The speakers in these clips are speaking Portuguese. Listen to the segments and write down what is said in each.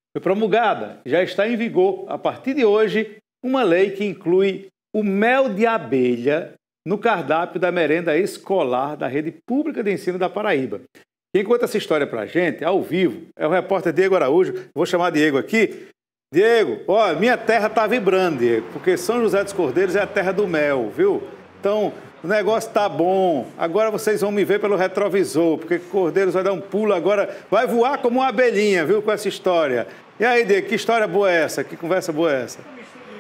Foi promulgada, já está em vigor, a partir de hoje, uma lei que inclui o mel de abelha no cardápio da merenda escolar da Rede Pública de Ensino da Paraíba. Quem conta essa história para a gente, ao vivo, é o repórter Diego Araújo. Vou chamar Diego aqui. Diego, ó, minha terra está vibrando, Diego, porque São José dos Cordeiros é a terra do mel, viu? Então, o negócio tá bom. Agora vocês vão me ver pelo retrovisor, porque Cordeiros vai dar um pulo agora, vai voar como uma abelhinha, viu, com essa história. E aí, Diego, que história boa é essa? Que conversa boa é essa?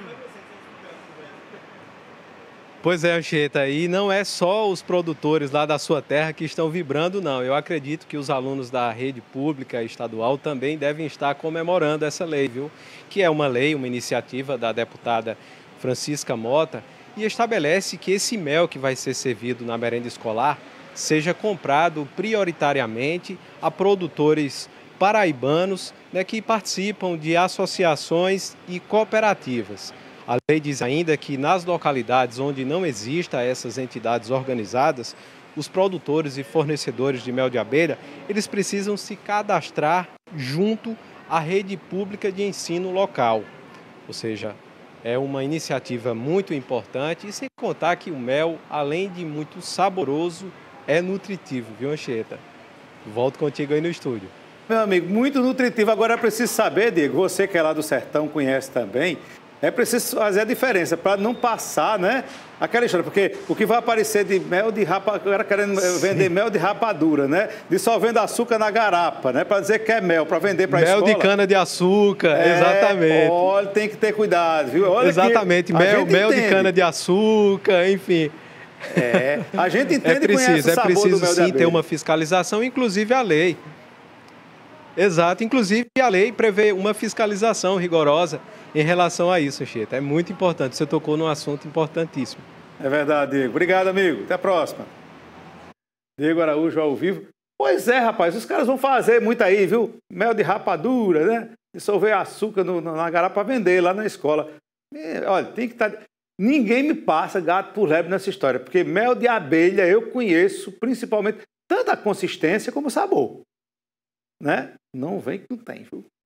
Pois é, Anchieta, e não é só os produtores lá da sua terra que estão vibrando, não. Eu acredito que os alunos da rede pública estadual também devem estar comemorando essa lei, viu? Que é uma lei, uma iniciativa da deputada Francisca Mota, e estabelece que esse mel que vai ser servido na merenda escolar seja comprado prioritariamente a produtores paraibanos, né, que participam de associações e cooperativas. A lei diz ainda que nas localidades onde não existam essas entidades organizadas, os produtores e fornecedores de mel de abelha, eles precisam se cadastrar junto à rede pública de ensino local. Ou seja, é uma iniciativa muito importante e sem contar que o mel, além de muito saboroso, é nutritivo, viu, Anchieta? Volto contigo aí no estúdio. Meu amigo, muito nutritivo. Agora é preciso saber, Diego, você que é lá do sertão, conhece também, é preciso fazer a diferença para não passar, né? Aquela história, porque o que vai aparecer de mel de rapadura, querendo vender mel de rapadura, né? Dissolvendo açúcar na garapa, né? Para dizer que é mel, para vender para a escola. Mel de cana-de-açúcar, exatamente. Olha, tem que ter cuidado, viu? Olha exatamente, mel de cana-de-açúcar, enfim. A gente entende e conhece o sabor do mel de abelha. É preciso sim ter uma fiscalização, inclusive a lei. Exato, inclusive a lei prevê uma fiscalização rigorosa em relação a isso, Anchieta. É muito importante, você tocou num assunto importantíssimo. É verdade, Diego. Obrigado, amigo. Até a próxima. Diego Araújo ao vivo. Pois é, rapaz, os caras vão fazer muito aí, viu? Mel de rapadura, né? Dissolver açúcar na garapa para vender lá na escola. Olha, tem que estar... Ninguém me passa gato por lebre nessa história, porque mel de abelha eu conheço principalmente tanto a consistência como o sabor. Né? Não vem que não tem, viu?